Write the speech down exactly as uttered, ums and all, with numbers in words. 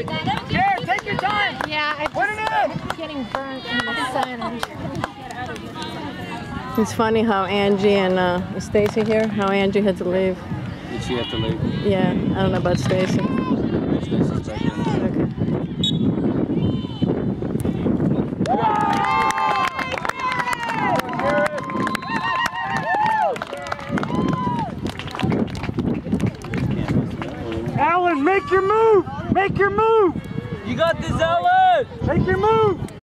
Jared! Jared, take your time! Yeah, I Put it in! getting burnt in the sun. It's funny how Angie and uh, Stacy here, how Angie had to leave. Did she have to leave? Yeah, I don't know about Stacy. Stacy's back in. Okay. Alan, make your move! Make your move! You got this, Alan! Make your move!